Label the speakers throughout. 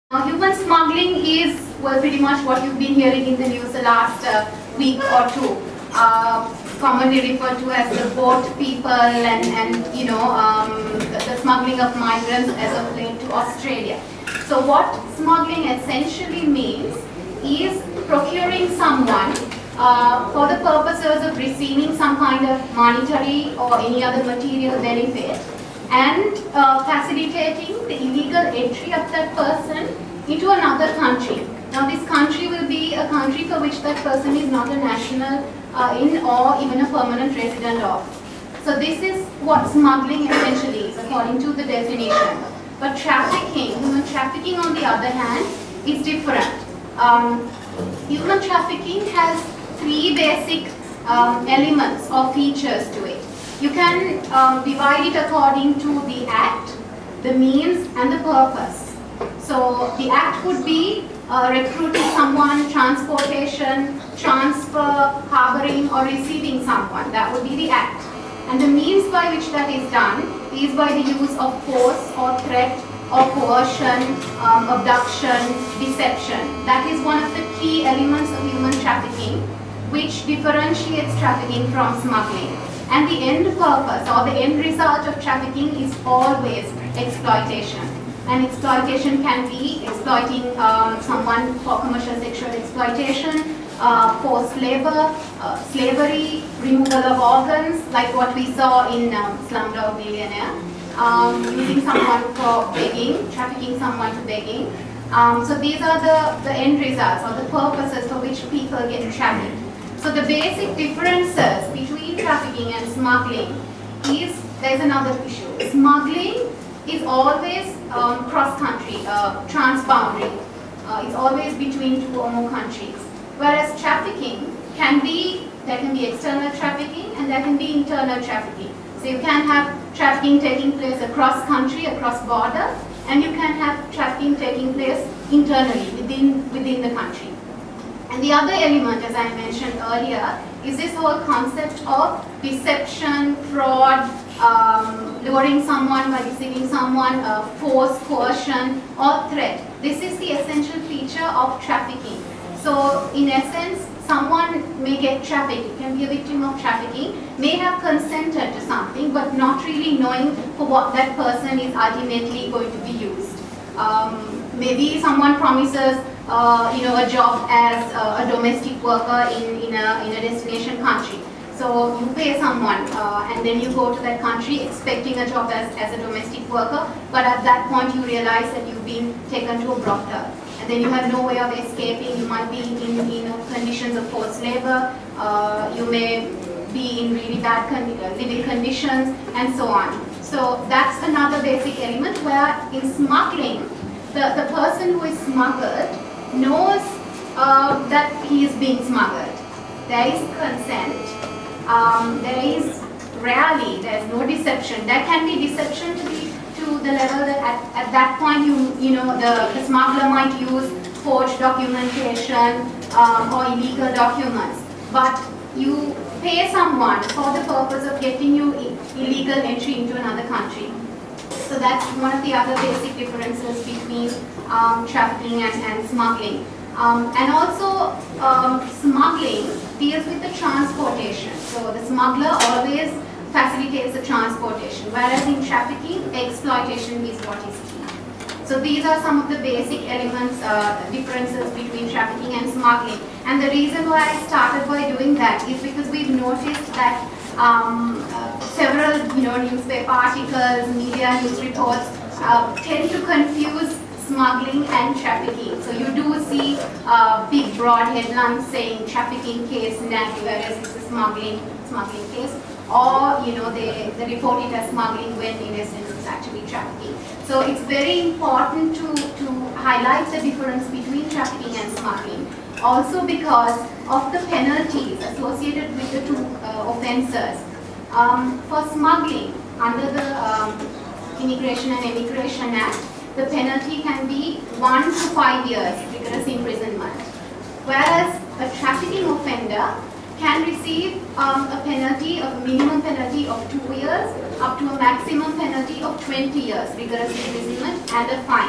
Speaker 1: Human smuggling is, well, pretty much what you've been hearing in the news the last week or two. Commonly referred to as the boat people and the smuggling of migrants as of late to Australia. So what smuggling essentially means is procuring someone for the purposes of receiving some kind of monetary or any other material benefit, and facilitating the illegal entry of that person into another country. Now this country will be a country for which that person is not a national in or even a permanent resident of. So this is what smuggling essentially is according to the definition. But trafficking, human trafficking on the other hand, is different. Human trafficking has three basic elements or features to it. You can divide it according to the act, the means and the purpose. So the act would be recruiting someone, transportation, transfer, harboring or receiving someone. That would be the act. And the means by which that is done is by the use of force or threat or coercion, abduction, deception. That is one of the key elements of human trafficking, which differentiates trafficking from smuggling. And the end purpose or the end result of trafficking is always exploitation. And exploitation can be exploiting someone for commercial sexual exploitation, forced labor, slavery, removal of organs, like what we saw in Slumdog Millionaire, using someone for begging, trafficking someone to begging. So these are the end results or the purposes for which people get trafficked. So the basic differences between trafficking and smuggling is, there's another issue. Smuggling is always cross-country, trans-boundary. It's always between two or more countries. Whereas trafficking can be, there can be external trafficking and there can be internal trafficking. So you can have trafficking taking place across country, across border, and you can have trafficking taking place internally, within the country. And the other element, as I mentioned earlier, is this whole concept of deception, fraud, luring someone by deceiving someone, force, coercion, or threat. This is the essential feature of trafficking. So, in essence, someone may get trafficked, can be a victim of trafficking, may have consented to something, but not really knowing for what that person is ultimately going to be used. Maybe someone promises a job as a domestic worker in a destination country. So you pay someone and then you go to that country expecting a job as a domestic worker, but at that point you realize that you've been taken to a brothel. And then you have no way of escaping. You might be in conditions of forced labor, you may be in really bad living conditions, and so on. So that's another basic element where in smuggling, the person who is smuggled knows that he is being smuggled. There is consent. There is rarely, there is no deception. There can be deception to the level that at that point the smuggler might use forged documentation or illegal documents. But you pay someone for the purpose of getting you illegal entry into another country. So that's one of the other basic differences between trafficking and smuggling. And also, smuggling deals with the transportation. So the smuggler always facilitates the transportation, whereas in trafficking, exploitation is what is key. So these are some of the basic elements, differences between trafficking and smuggling. And the reason why I started by doing that is because we've noticed that several newspaper articles, media news reports tend to confuse smuggling and trafficking. So you do see big broad headlines saying trafficking case nagged, whereas it's a smuggling case, or they report it as smuggling when in essence it's actually trafficking. So it's very important to highlight the difference between trafficking and smuggling. Also because of the penalties associated with the two offences. For smuggling, under the Immigration and Emigration Act, the penalty can be 1 to 5 years rigorous imprisonment. Whereas a trafficking offender can receive a penalty of minimum penalty of 2 years up to a maximum penalty of 20 years rigorous imprisonment and a fine.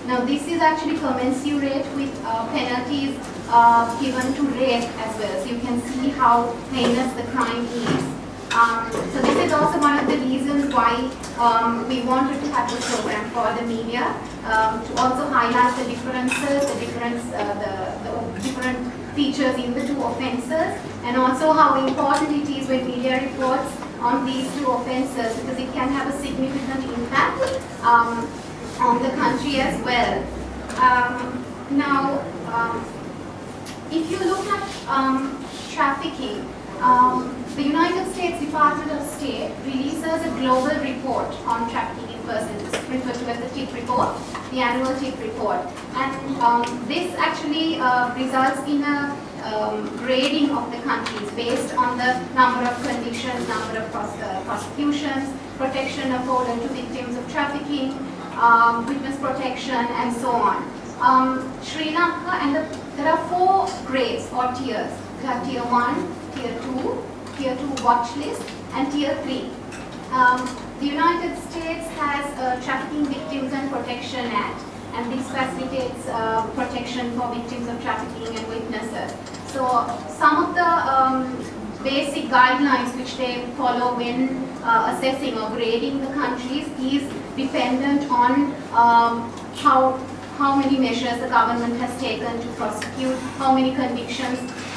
Speaker 1: Now this is actually commensurate with penalties given to rape as well. So you can see how heinous the crime is. So this is also one of the reasons why we wanted to have this program for the media, to also highlight the differences, the different features in the two offences, and also how important it is when media reports on these two offences, because it can have a significant impact on the country as well. Now, if you look at trafficking, the United States Department of State releases a global report on trafficking in persons, referred to as the TIP report, the annual TIP report. And this actually results in a grading of the countries based on the number of convictions, number of prosecutions, protection afforded to victims of trafficking, witness protection, and so on. Sri Lanka, and there are 4 grades or tiers. We have tier 1, tier 2, tier 2 watch list, and tier 3. The United States has a Trafficking Victims and Protection Act, and this facilitates protection for victims of trafficking and witnesses. So some of the basic guidelines which they follow when assessing or grading the countries is dependent on how many measures the government has taken to prosecute, how many convictions,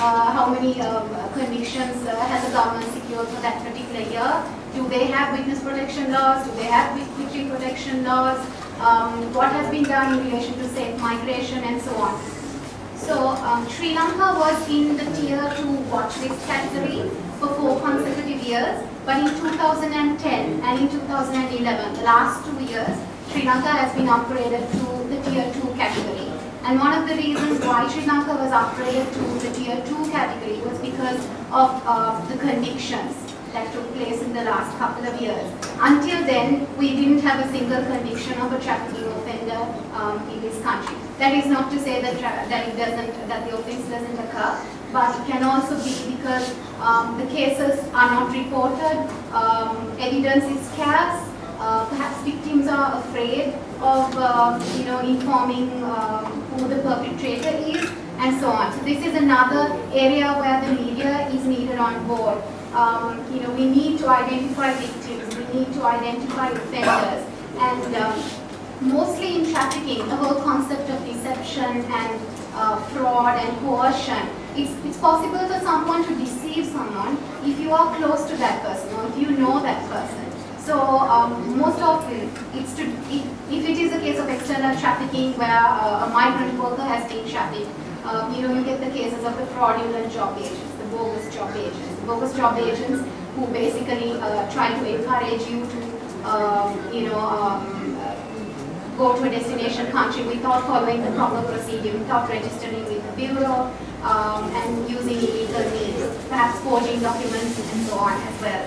Speaker 1: has the government secured for that particular year. Do they have witness protection laws? Do they have victim protection laws? What has been done in relation to safe migration, and so on. So Sri Lanka was in the tier 2 watch list category for 4 consecutive years, but in 2010 and in 2011, the last 2 years, Sri Lanka has been upgraded to the tier 2 category. And one of the reasons why Sri Lanka was upgraded to the tier 2 category was because of the convictions that took place in the last couple of years. Until then, we didn't have a single conviction of a trafficking offender in this country. That is not to say that the offence doesn't occur, but it can also be because the cases are not reported, evidence is scarce, perhaps victims are afraid of informing who the perpetrator is, and so on. So this is another area where the media is needed on board. We need to identify victims, we need to identify offenders, and mostly in trafficking, the whole concept of deception and fraud and coercion, it's possible for someone to deceive someone if you are close to that person or if you know that person. So most often, if it is a case of external trafficking where a migrant worker has been trafficked, you get the cases of the fraudulent job agents, the bogus job agents. Bogus job agents who basically try to encourage you to, go to a destination country without following the proper procedure, without registering with the bureau, and using illegal means, perhaps forging documents and so on as well.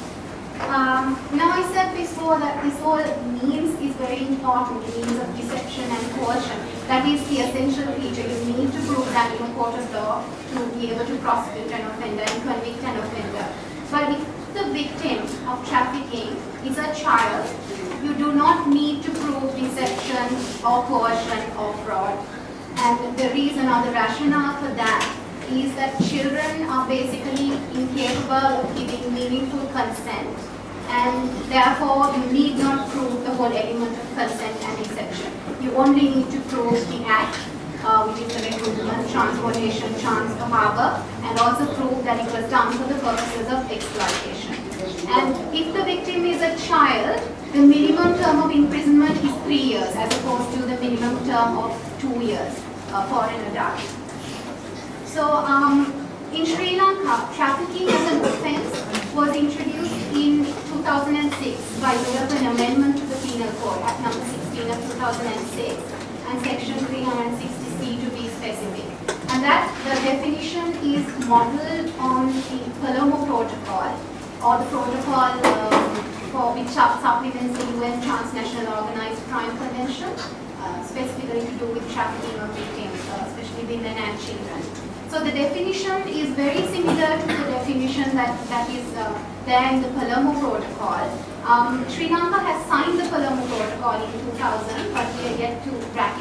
Speaker 1: Now I said before that this whole means is very important, the means of deception and coercion. That is the essential feature. You need to prove that in a court of law to be able to prosecute an offender and convict an offender. But if the victim of trafficking is a child, you do not need to prove deception or coercion or fraud. And the reason or the rationale for that is that children are basically incapable of giving meaningful consent, and therefore you need not prove the whole element of consent and deception. You only need to prove the act, which is the recruitment, transportation, chance to harbor, and also prove that it was done for the purposes of exploitation. And if the victim is a child, the minimum term of imprisonment is 3 years as opposed to the minimum term of 2 years for an adult. So in Sri Lanka, trafficking as an offence was introduced in 2006 by way of an amendment to the Penal Code, Act number 16 of 2006, and section 360C to be specific. And that the definition is modelled on the Palermo Protocol, or the protocol for which supplements the UN Transnational Organized Crime Convention, specifically to do with trafficking of victims, especially women and children. So the definition is very similar to the definition that is there in the Palermo Protocol. Sri Lanka has signed the Palermo Protocol in 2000, but we are yet to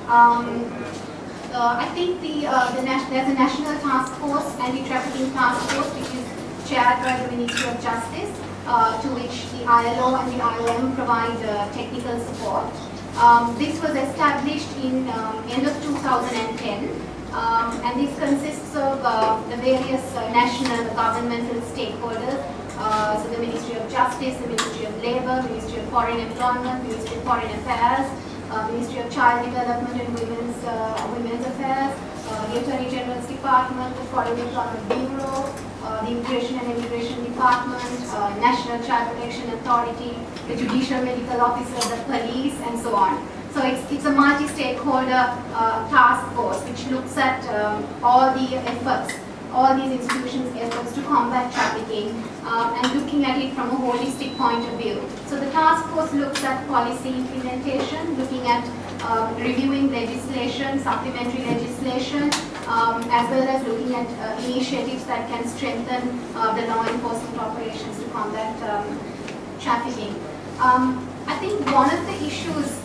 Speaker 1: I think there's a national task force, anti-trafficking task force, which is chaired by the Ministry of Justice, to which the ILO and the IOM provide technical support. This was established in end of 2010, and this consists of the various national governmental stakeholders, so the Ministry of Justice, the Ministry of Labour, Ministry of Foreign Employment, Ministry of Foreign Affairs, Ministry of Child Development and Women's Affairs, the Attorney General's Department, the Foreign Employment Bureau, the Immigration and Immigration Department, National Child Protection Authority, the Judicial Medical Officer, the police, and so on. So it's a multi-stakeholder task force which looks at all the efforts, all these institutions' efforts to combat trafficking, and looking at it from a holistic point of view. So the task force looks at policy implementation, looking at reviewing legislation, supplementary legislation, as well as looking at initiatives that can strengthen the law enforcement operations to combat trafficking. I think one of the issues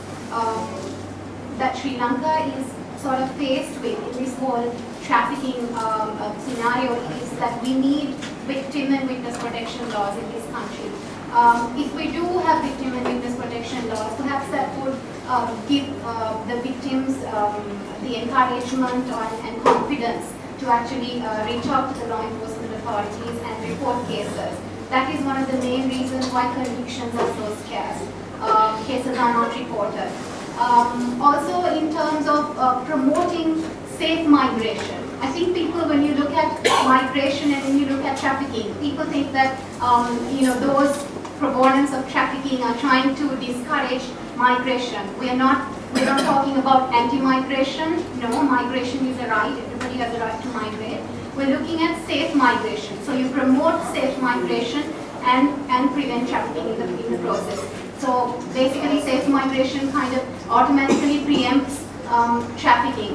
Speaker 1: that Sri Lanka is sort of faced with in this whole trafficking scenario is that we need victim and witness protection laws in this country. If we do have victim and witness protection laws, perhaps that would give the victims the encouragement and confidence to actually reach out to the law enforcement authorities and report cases. That is one of the main reasons why convictions are so scarce. Cases are not reported. Also, in terms of promoting safe migration, I think people, when you look at migration and when you look at trafficking, people think that those proponents of trafficking are trying to discourage migration. We're not talking about anti-migration. No, migration is a right. Everybody has a right to migrate. We're looking at safe migration. So you promote safe migration and prevent trafficking in the process. So basically, safe migration kind of automatically preempts trafficking.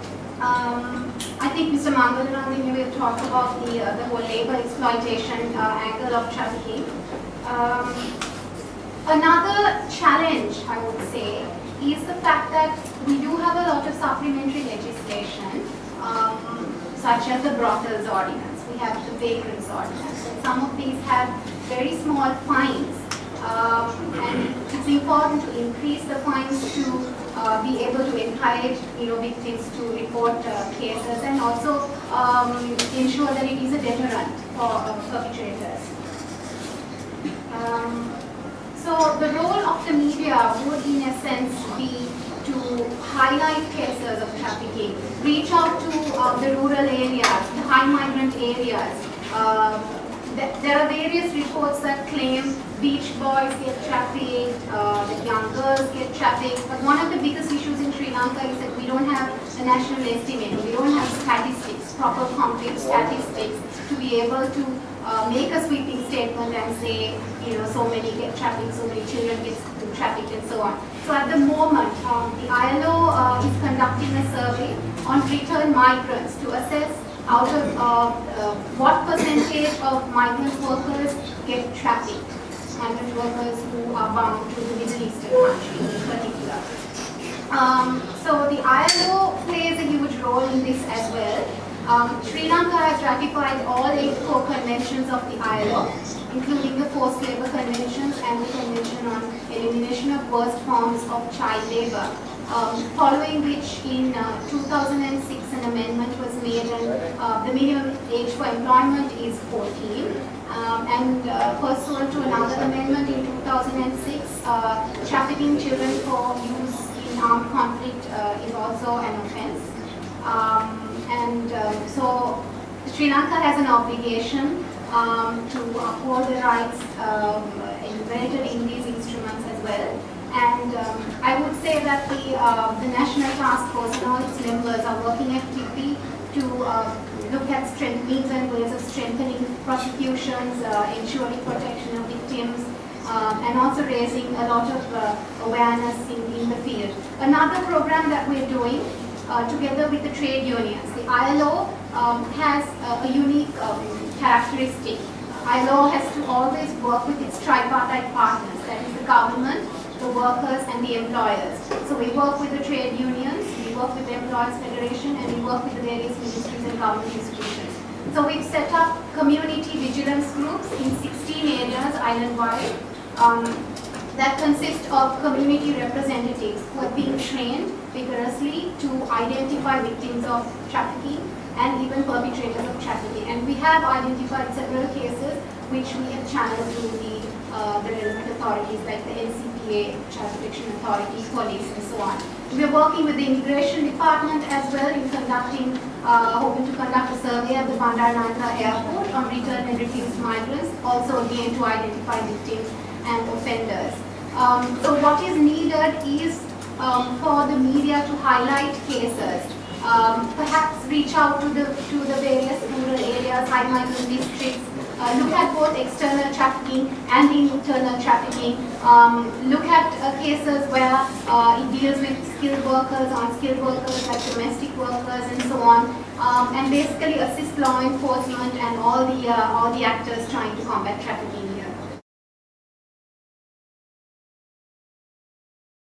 Speaker 1: I think Mr. Mangalanandini will talk about the whole labor exploitation angle of trafficking. Another challenge, I would say, is the fact that we do have a lot of supplementary legislation, such as the brothels ordinance. We have the vagrants ordinance. And some of these have very small fines. And it's important to increase the fines to be able to encourage victims to report cases, and also ensure that it is a deterrent for perpetrators. So the role of the media would in a sense be to highlight cases of trafficking, reach out to the rural areas, the high migrant areas. There are various reports that claim beach boys get trafficked, that young girls get trafficked, but one of the biggest issues in Sri Lanka is that we don't have a national estimate, we don't have statistics, proper concrete statistics to be able to make a sweeping statement and say, so many get trafficked, so many children get trafficked, and so on. So at the moment, the ILO is conducting a survey on returned migrants to assess out of what percentage of migrant workers get trafficked, migrant workers who are bound to the Middle Eastern countries in particular. So the ILO plays a huge role in this as well. Sri Lanka has ratified all 8 core conventions of the ILO, including the Forced Labour Conventions and the Convention on Elimination of Worst Forms of Child Labour. Following which, in 2006, an amendment was made, and the minimum age for employment is 14. And pursuant to another amendment in 2006, trafficking children for use in armed conflict is also an offence. So Sri Lanka has an obligation to uphold the rights enumerated in these instruments as well. And I would say that the National Task Force and all its members are working actively to look at means and ways of strengthening prosecutions, ensuring protection of victims, and also raising a lot of awareness in the field. Another program that we're doing together with the trade unions, the ILO has a unique characteristic. ILO has to always work with its tripartite partners, that is the government, the workers and the employers. So we work with the trade unions, we work with the Employers Federation, and we work with the various ministries and government institutions. So we've set up community vigilance groups in 16 areas island-wide that consist of community representatives who are being trained vigorously to identify victims of trafficking and even perpetrators of trafficking. And we have identified several cases which we have channeled to the relevant authorities like the NCPA, Child Protection Authority, police, and so on. We are working with the Immigration Department as well in conducting, hoping to conduct a survey at the Bandaranaike Airport on return and refused migrants, also again to identify victims and offenders. So what is needed is for the media to highlight cases, perhaps reach out to the various rural areas, high migrant districts, look at both external trafficking and internal trafficking, look at cases where it deals with skilled workers, unskilled workers like domestic workers and so on, and basically assist law enforcement and all the actors trying to combat trafficking here.